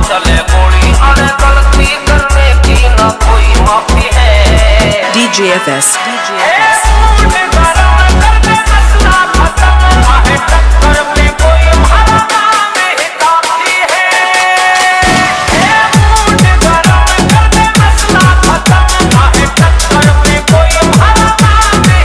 चले गोली, अरे गलती करने की ना कोई माफी है। DJFS